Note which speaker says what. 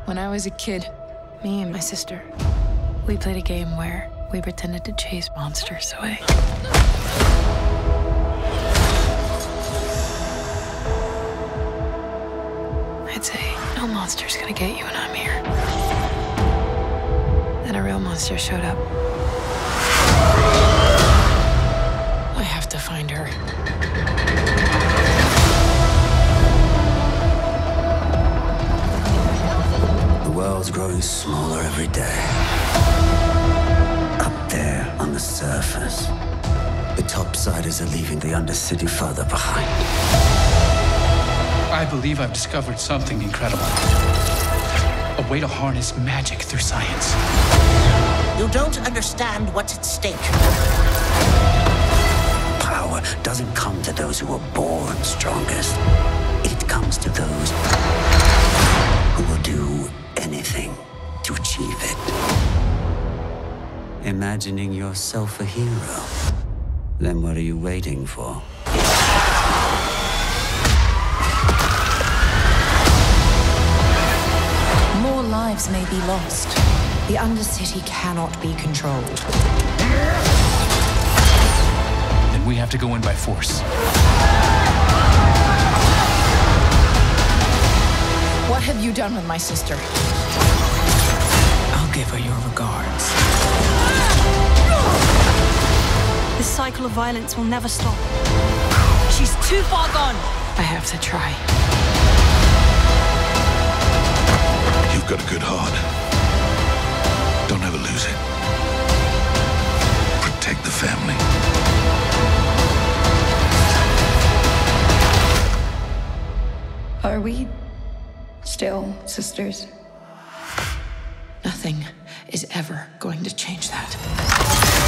Speaker 1: When I was a kid, me and my sister, we played a game where we pretended to chase monsters away. I'd say, no monster's gonna get you when I'm here. Then a real monster showed up. I have to find her.
Speaker 2: The world's growing smaller every day. Up there on the surface, the topsiders are leaving the undercity further behind.
Speaker 3: I believe I've discovered something incredible. A way to harness magic through science.
Speaker 4: You don't understand what's at stake.
Speaker 2: Power doesn't come to those who are born strongest. It comes to those who will do anything to achieve it. Imagining yourself a hero? Then what are you waiting for?
Speaker 5: More lives may be lost. The Undercity cannot be controlled.
Speaker 3: Then we have to go in by force.
Speaker 1: What have you done with my sister?
Speaker 5: I'll give her your regards.
Speaker 6: This cycle of violence will never stop. She's too far gone.
Speaker 1: I have to try.
Speaker 7: You've got a good heart. Don't ever lose it. Protect the family.
Speaker 8: Are we still sisters?
Speaker 1: Nothing is ever going to change that.